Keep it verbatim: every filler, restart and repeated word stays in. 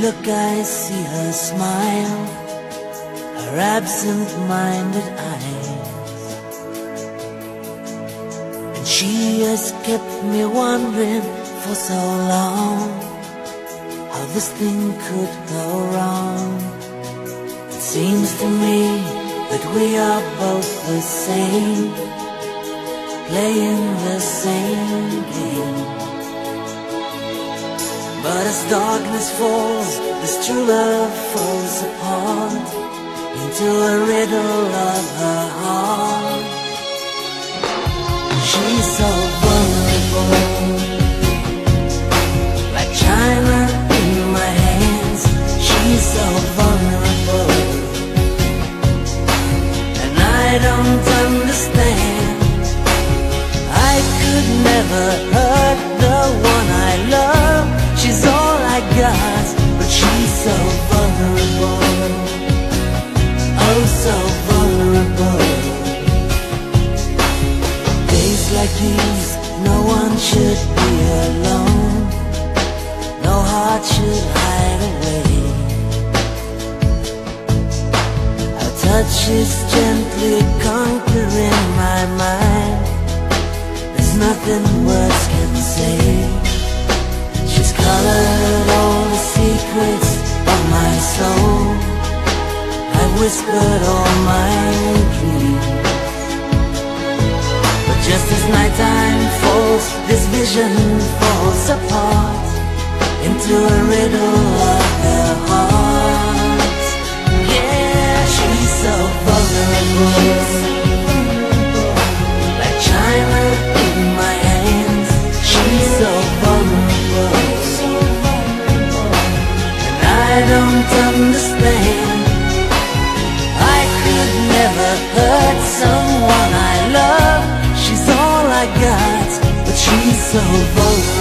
look I see her smile, her absent-minded eyes, and she has kept me wondering for so long how this thing could go wrong. It seems to me that we are both the same, playing the same game. But as darkness falls, this true love falls apart into a riddle of her heart. She's so vulnerable, like china in my hands. She's so vulnerable, and I don't understand. I could never hurt the one I love. She's all I got, but she's so vulnerable, oh so vulnerable. Days like these, no one should be alone, no heart should hide away. Her touch is gently conquering my mind, there's nothing words can say. She's colored all the secrets of my soul, I've whispered all my dreams. But just as nighttime falls, this vision falls apart into a riddle of their hearts. Yeah, she's so vulnerable, like china in my hands. She's so vulnerable, and I don't understand. I could never hurt someone I love. She's all I got, but she's so vulnerable.